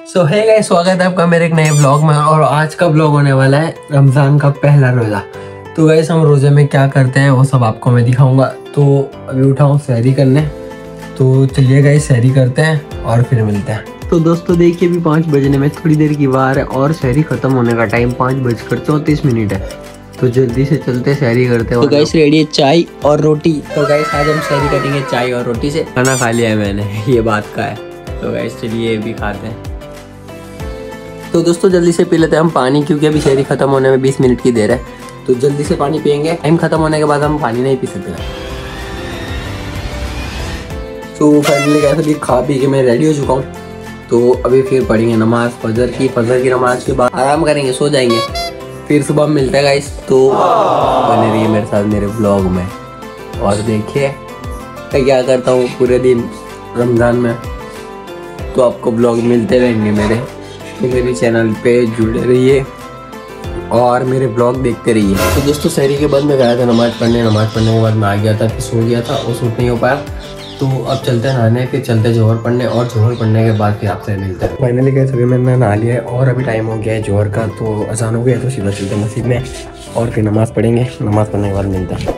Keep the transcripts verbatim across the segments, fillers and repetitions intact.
सो hey guys, स्वागत है आपका मेरे एक नए ब्लॉग में। और आज का ब्लॉग होने वाला है रमज़ान का पहला रोज़ा। तो गाइस हम रोज़े में क्या करते हैं वो सब आपको मैं दिखाऊंगा। तो अभी उठा हूँ सहरी करने, तो चलिए गाइस सहरी करते हैं और फिर मिलते हैं। तो दोस्तों देखिए अभी पाँच बजने में थोड़ी देर की बार है और सहरी ख़त्म होने का टाइम पाँच बजकर चौंतीस मिनट है। तो जल्दी से चलते सहरी करते हैं। तो गाइस रेडी है चाय और रोटी। तो गाइस आज हम सहरी करेंगे चाय और रोटी से। खाना खा लिया है मैंने, ये बात का है। तो गाइस चलिए ये भी खाते हैं। तो दोस्तों जल्दी से पी लेते हैं हम पानी, क्योंकि अभी सहरी खत्म होने में बीस मिनट की देर है। तो जल्दी से पानी पियेंगे, टाइम खत्म होने के बाद हम पानी नहीं पी सकते। तो फाइनली गाइस अभी खा पी के मैं रेडी हो चुका हूँ। तो अभी फिर पढ़ेंगे नमाज फजर की। फजर की नमाज के बाद आराम करेंगे, सो जाएंगे, फिर सुबह मिलता है गाइस। तो बने रहिए मेरे साथ मेरे ब्लॉग में और देखिए मैं क्या करता हूँ पूरे दिन रमज़ान में। तो आपको ब्लॉग मिलते रहेंगे मेरे, तो मेरे चैनल पे जुड़े रहिए और मेरे ब्लॉग देखते रहिए। तो दोस्तों सहरी के बाद मैं गया था नमाज़ पढ़ने। नमाज़ पढ़ने के बाद मैं आ गया था, फिर सो गया था और सूट नहीं हो पाया। तो अब चलते हैं नहाने, फिर चलते जोहर पढ़ने और जोहर पढ़ने के बाद फिर आपसे मिलते हैं। फाइनली गए सभी मैंने नहा लिया है और अभी टाइम हो गया है जोहर का। तो अजान हो गया, तो सीधा चलते हैं मस्जिद में और फिर नमाज़ पढ़ेंगे। नमाज़ पढ़ने के बाद मिलते हैं।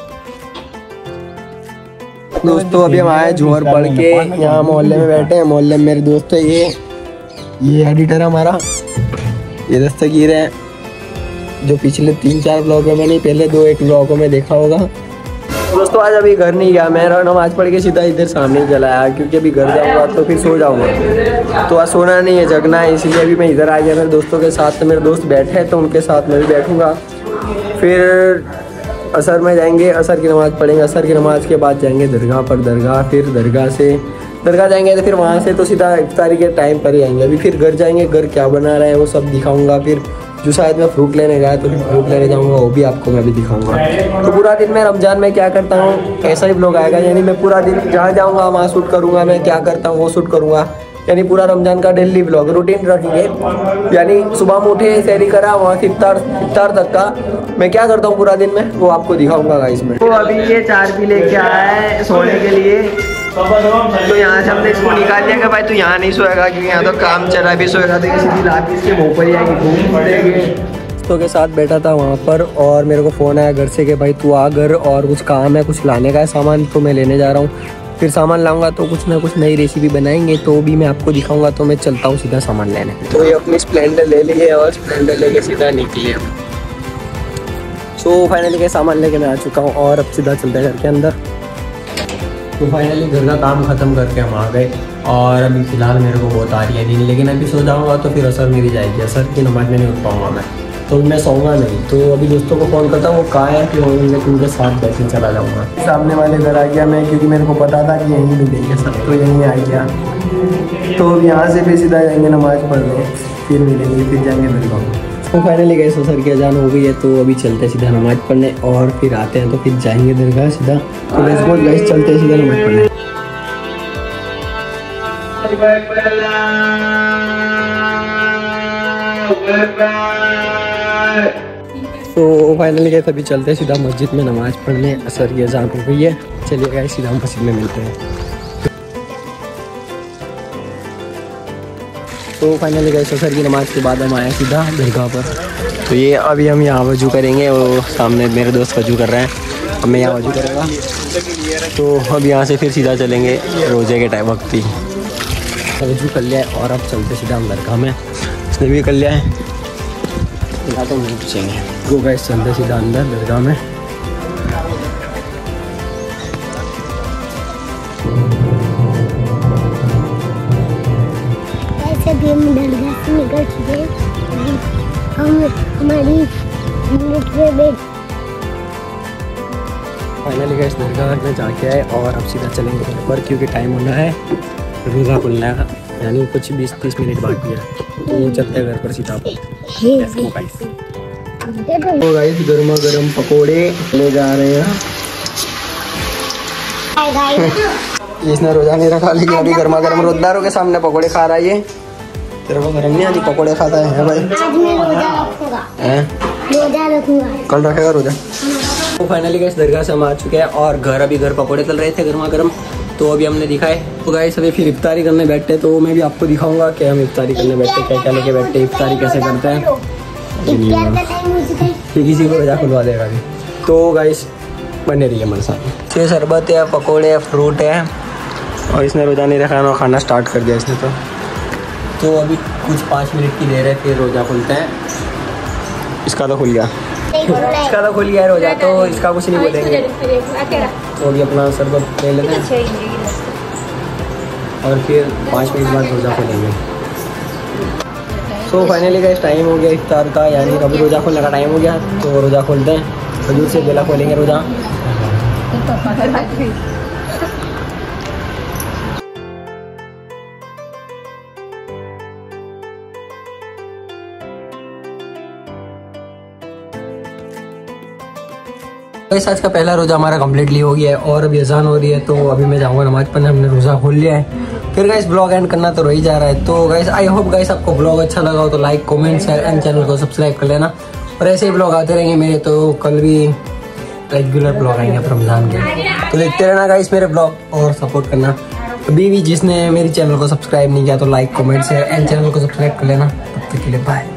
दोस्तों अभी हम आए जोहर पढ़ के, यहाँ मोहल्ले में बैठे हैं। मोहल्ले में मेरे दोस्त है, ये ये एडिटर हमारा, ये दस्तगीर है जो पिछले तीन चार ब्लॉगों में नहीं पहले दो एक ब्लॉगों में देखा होगा। दोस्तों आज अभी घर नहीं गया मैं, नमाज पढ़ के सीधा इधर सामने ही चला आया, क्योंकि अभी घर जाऊंगा तो फिर सो जाऊंगा। तो आज सोना नहीं है, जगना है, इसलिए अभी मैं इधर आ गया मेरे दोस्तों के साथ। तो मेरे दोस्त बैठे हैं तो उनके साथ मैं भी बैठूंगा। फिर असर में जाएंगे, असर की नमाज़ पढ़ेंगे। असर की नमाज के बाद जाएंगे दरगाह पर। दरगाह फिर दरगाह से दरगाह जाएंगे तो फिर वहाँ से तो सीधा इफ्तारी के टाइम पर ही आएंगे। अभी फिर घर जाएंगे, घर क्या बना रहा है वो सब दिखाऊंगा। फिर जो शायद मैं फ्रूट लेने गया तो फिर फ्रूट लेने जाऊंगा, वो भी आपको मैं भी दिखाऊंगा। तो पूरा दिन मैं रमज़ान में क्या करता हूँ ऐसा ही ब्लॉग आएगा। यानी मैं पूरा दिन जहाँ जाऊँगा वहाँ शूट करूँगा, मैं क्या करता हूँ वो शूट करूँगा। यानी पूरा रमज़ान का डेली ब्लॉग रूटीन रखेंगे। यानी सुबह में उठे सहरी करा, वहाँ से इफ्तार इफ्तार तक का मैं क्या करता हूँ पूरा दिन में वो आपको दिखाऊंगा गाइस में। तो अभी ये चार पी लेके आया है सोने के लिए। तो यहाँ से हमने इसको निकाल लिया कि भाई तू यहाँ नहीं सोएगा, क्योंकि यहाँ तो काम चला भी सोएगा तो ये सीधी लाके इसके मुँह पर ही आएगी, घूम फिरेंगे। दोस्तों के साथ बैठा था वहाँ पर और मेरे को फ़ोन आया घर से कि भाई तू आ घर और कुछ काम है, कुछ लाने का है सामान, तो मैं लेने जा रहा हूँ। फिर सामान लाऊंगा तो कुछ ना कुछ नई रेसिपी बनाएंगे, तो भी मैं आपको दिखाऊंगा। तो मैं चलता हूँ सीधा सामान लेने। तो ये अपनी स्प्लेंडर ले ली है और स्प्लेंडर लेके सीधा निकले। तो फाइनली के सामान लेके मैं आ चुका हूँ और अब सीधा चलते हैं घर के अंदर। तो फाइनली घर का काम ख़त्म करके हम आ गए और अभी फ़िलहाल मेरे को बहुत आ रही है नींद, लेकिन अभी सो जाऊँगा तो फिर असर मेरी जाएगी। असर की नमाज में नहीं उठ पाऊँगा मैं, तो मैं सोऊंगा नहीं। तो अभी दोस्तों को फ़ोन करता हूँ वो कहाँ है, फिर मैं उनके साथ बैठने चला जाऊँगा। सामने वाले घर आ गया मैं, क्योंकि मेरे को पता था कि यहीं मिलेंगे सब, तो यहीं आ गया। तो अब यहाँ से फिर सीधा जाएंगे नमाज़ पढ़ने, फिर मिलेंगे, फिर जाएंगे दरगाह। तो फाइनली गए असर की अजान हो गई है, तो अभी चलते हैं सीधा नमाज़ पढ़ने और फिर आते हैं तो फिर जाएंगे दरगाह सीधा। तो लेट्स गो गाइस, चलते हैं सीधा नमाज़ पढ़ने। तो फाइनली गए अभी चलते हैं सीधा मस्जिद में नमाज़ पढ़ने। असर की अजान हो गई है, चलिए गाइस सीधा मस्जिद में मिलते हैं। तो फाइनली गए असर की नमाज़ के बाद हम आए सीधा दरगाह पर। तो ये अभी हम यहाँ वजू करेंगे, वो सामने मेरे दोस्त वजू कर रहे हैं, अब मैं यहाँ वजू करूँगा। तो अब यहाँ से फिर सीधा चलेंगे रोज़े के टाइम वक्त ही। वजू कर लिया है और अब चलते सीधा हम दरगाह में। इसने भी कर लिया है, यहाँ तो नहीं पूछेंगे। तो गाइस चलते सीधा अंदर दरगाह में। ऐसे भी हम दरगाह से निकल चुके हैं, हम हमारी फाइनली गाइस दरगाह में जाके आए और अब सीधा चलेंगे घर पर, क्योंकि टाइम होना है रोज़ा खुलना है, यानी कुछ बीस तीस मिनट बाकी है। तो चलते हैं घर पर सीधा। तो गाइस गर्मा गर्म पकोड़े ले जा रहे हैं। इसने रोजा नहीं रखा, लेकिन अभी गर्मा गर्म रोजदारों के सामने पकोड़े खा रहा है। ये तेरे को गर्म नहीं आती, पकोड़े खाता है भाई। रोजा रखूंगा, कल रखेगा रोजा। तो फाइनली गाइस दरगाह से हम आ चुके हैं और घर अभी घर पकोड़े चल रहे थे गर्मा गर्म। तो अभी हमने दिखाए। तो गाइस अभी फिर इफ्तारी करने बैठे, तो मैं भी आपको दिखाऊंगा कि हम इफ्तारी करने बैठे क्या क्या लेके बैठे, इफ्तारी कैसे करते हैं। फिर किसी को रोजा खुलवा देगा अभी। तो गाइस बने रहिए हमारे साथ। तो शरबत है, पकौड़े है, फ्रूट है, और इसने रोजा नहीं रखा ना, खाना स्टार्ट कर दिया इसने। तो तो अभी कुछ पाँच मिनट की देर है, फिर रोजा खुलते हैं। इसका तो खुल गया, इसका तो खुल गया है रोजा, तो इसका कुछ नहीं बोलेंगे। तो अभी अपना शरबत ले लेते हैं और फिर पाँच मिनट बाद रोजा खोलेंगे। सो फाइनली गाइस टाइम हो गया इफ्तार का, यानी अभी रोजा खोलने का टाइम हो गया। तो रोजा खोलते हैं, खजूर से बेला खोलेंगे रोजा। गाइस आज का पहला रोजा हमारा कम्प्लीटली हो गया है और अभी अजान हो रही है, तो अभी मैं जाऊंगा नमाज पढ़ने। हमने रोजा खोल लिया है। फिर गाइस ब्लॉग एंड करना तो रही जा रहा है। तो गाइस आई होप गाइस आपको ब्लॉग अच्छा लगा हो तो like comment share and channel को सब्सक्राइब कर लेना। और ऐसे ही ब्लॉग आते रहेंगे मेरे, तो कल भी रेगुलर ब्लॉग आएंगे अब रमजान के। तो देखते रहना गाइस मेरे ब्लॉग और सपोर्ट करना। अभी भी जिसने मेरे चैनल को सब्सक्राइब नहीं किया तो like comment share and channel को सब्सक्राइब कर लेना। तब तक के लिए बाय।